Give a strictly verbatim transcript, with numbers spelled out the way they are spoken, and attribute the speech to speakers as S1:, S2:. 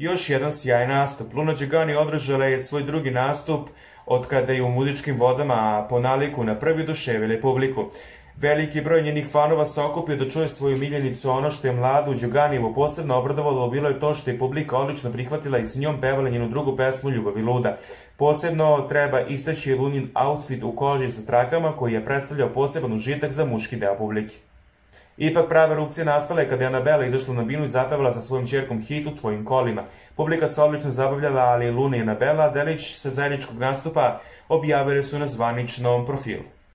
S1: Još jedan sjajan nastup. Luna Đugani održala je svoj drugi nastup od kada je u muzičkim vodama po naliku na prvi oduševile publiku. Veliki broj njenih fanova se okupio da čuje svoju miljenicu. Ono što je mladu Đuganijevu posebno obradovalo bilo je to što je publika odlično prihvatila i s njom pevala njenu drugu pesmu Ljubav i luda. Posebno treba istaći Lunin outfit u koži sa trakama koji je predstavljao poseban užitak za muški deo publike. Ipak prave erupcije nastale kada je Anabela izašla na binu i zapevala sa svojom ćerkom hit U tvojim kolima. Publika se odlično zabavljala, ali Luna i Anabela delić sa zajedničkog nastupa objavili su na zvaničnom profilu.